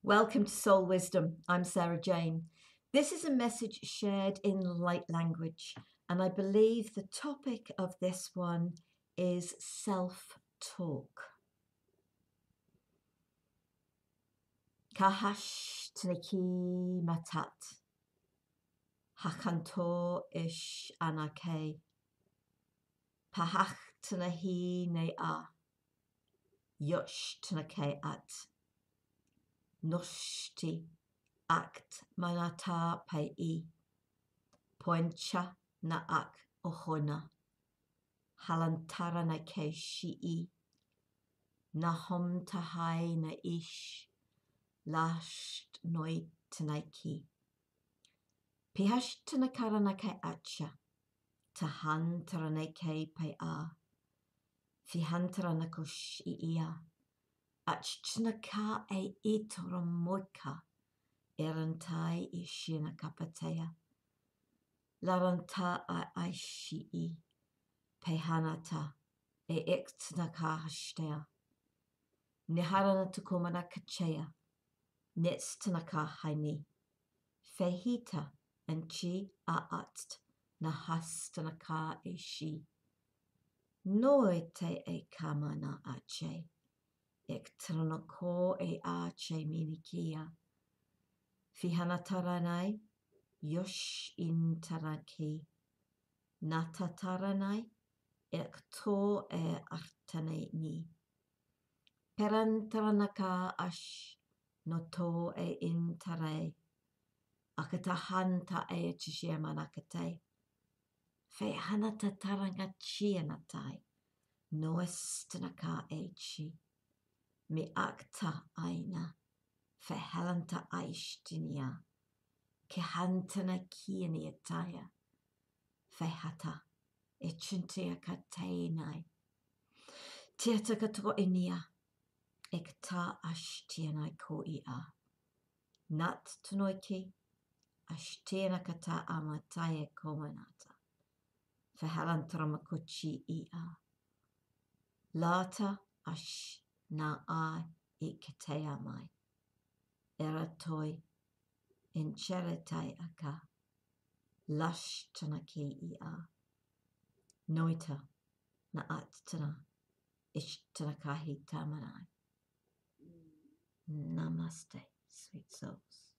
Welcome to Soul Wisdom. I'm Sara Jane. This is a message shared in light language, and I believe the topic of this one is self-talk. Kahash tneki matat. Hakanto ish anake. Pahach tnahi ne a. Yosh tnake at. Noshti act manata pai. Poencha na ak ohona. Halantara na ke shi'i. Na hom tahai na ish. Lasht noi tanaiki. Pihash tanakara na ke acha. Tahan tarane ke pai a. Fihantara na kush ia. Achnaka e itoromoka. Erantai ishina kapatea. Laranta a aishi'i. Pehanata e iktnaka hashtea. Niharana tukumana kachea. Nitstanaka haini. Fehita and chi aat nahastanaka e shi. Noite e kamana ache. Iktranako e ache minikia. Fihanataranai. Yosh in taraki. Natataranai. Ekto e artane ni. Perantaranaka ash noto e intare. Akatahanta e chishiamanakate. Fe hanata taranga chianatai. Noestanaka e chi. Mi akta aina. Fe halanta aishtinia. Kehantana kianiataya. Fe hata. Echintia katenai. Tiata kato inia. Ekta ashtianai ko ia. Nat tunoiki. Ashtiana kata amataye komanata. Fahalantramakuchi ia. Lata ash na ai iketeamai. Eratoi incheritai aka. Lash tanaki ia. Noita na attana. Ishtanakahi tamanai. Namaste, sweet souls.